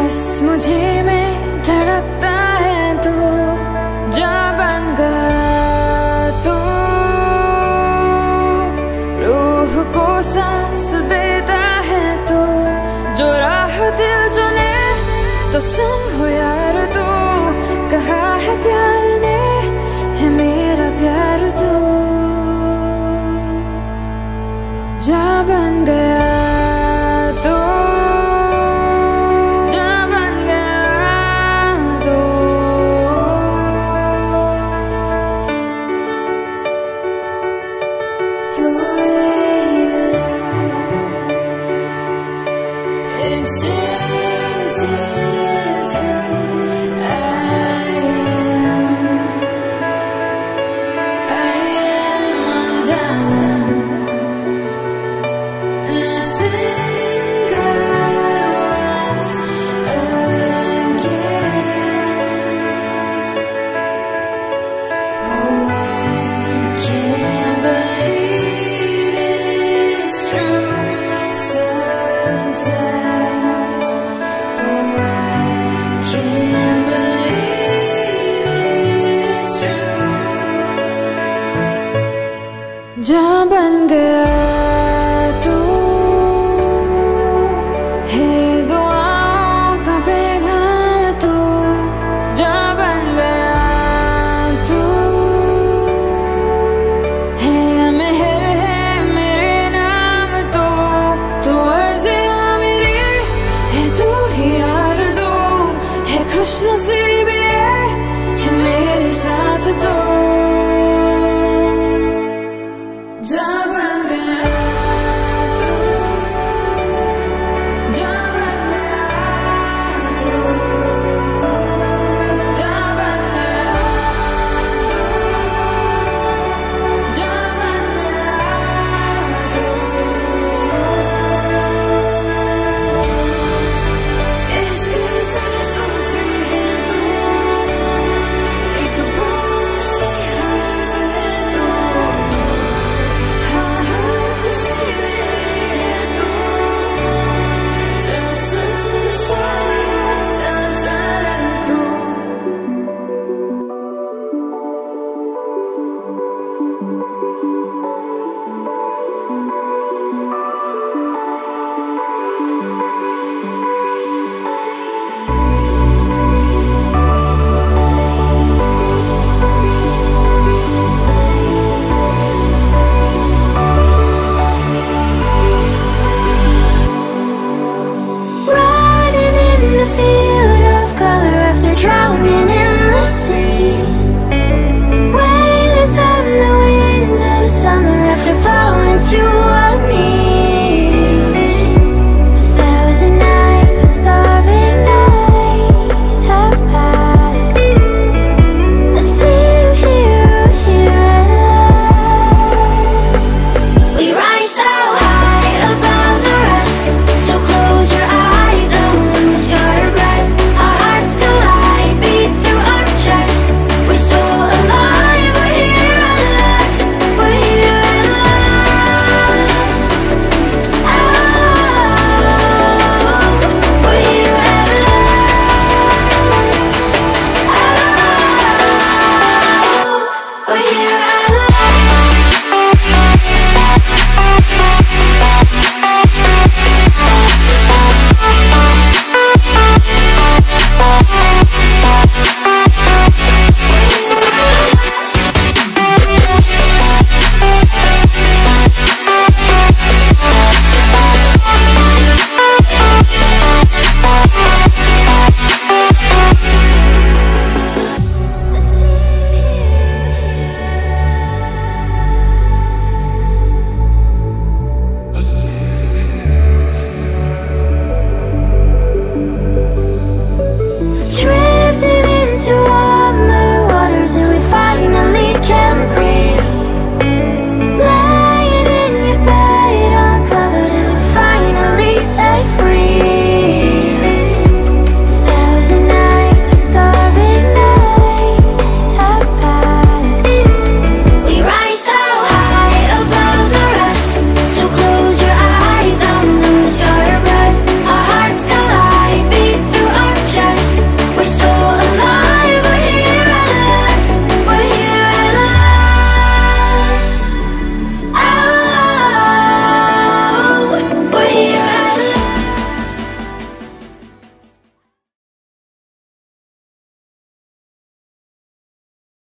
बस मुझे में धड़कता है तू, जा बन गया तू, रूह को सांस देता है तू, जो राह दिल चुने तो सुन हो यार तू, कहा है प्यार ने है मेरा प्यार तू, जा बन गया तू, जा बन गया तू। The way you lie, it changes who I am undone. जा बन गया तू, है दुआओं का पैगाम तू, जा बन गया तू, है मेहर है मेरे नाम तो, तू अर्ज़ियाँ मेरी है, तू ही आरज़ू है, खुशनसीबी है मेरे साथ तो, जा बन गया तू, जा बन गया तू, जा बन गया तू, जा बन गया तू, इश्क से सूफी है तू, एक बूंद सी हवा है तू, drowning in the sea, waiting on the winds of summer after falling to